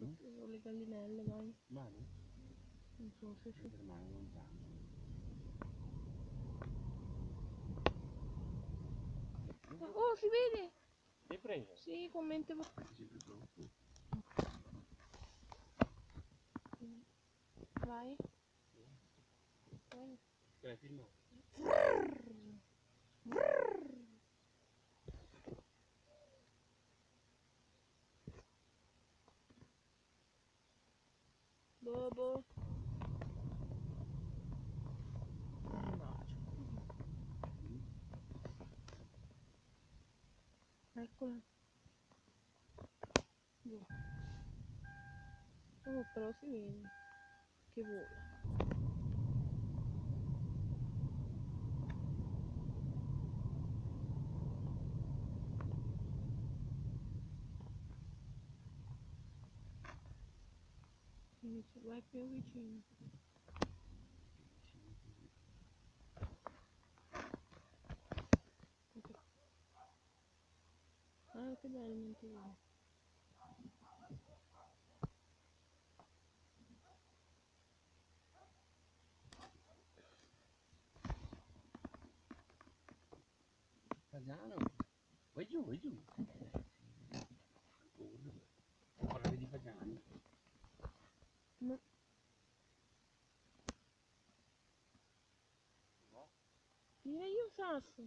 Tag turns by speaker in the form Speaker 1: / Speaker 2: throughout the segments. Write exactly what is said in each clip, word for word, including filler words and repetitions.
Speaker 1: Ho le gallinelle, vai.
Speaker 2: Vale?
Speaker 1: Non so se si...
Speaker 2: Fermare lontano.
Speaker 1: Oh, si vede!
Speaker 2: L'hai preso?
Speaker 1: Sì, commento. Vai. Vai.
Speaker 2: Te l'hai filmato?
Speaker 1: Bobo. Eccola. Oh, però si vede che vola. Vai più vicino. Ah, che bello, non ti vedo.
Speaker 2: Fagiano, vai giù, vai giù. Parlavi di Fagiano.
Speaker 1: No. Tira io un sasso.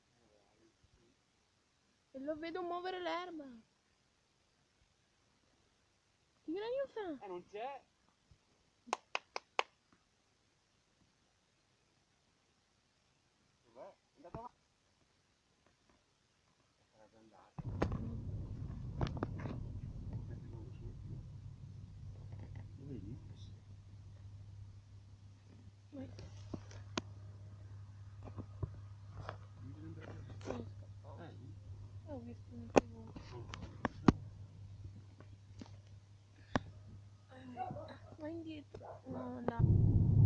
Speaker 1: E lo vedo muovere l'erba. Tira io un sasso.
Speaker 2: Ah, non c'è? Dov'è? È andato avanti. Sarebbe andato. Lo vedi?
Speaker 1: Vai. Ho visto un po'. Vai indietro. No, no.